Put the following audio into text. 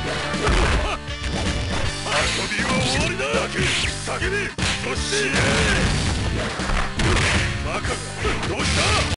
遊びは終わりだ。叫べ、そして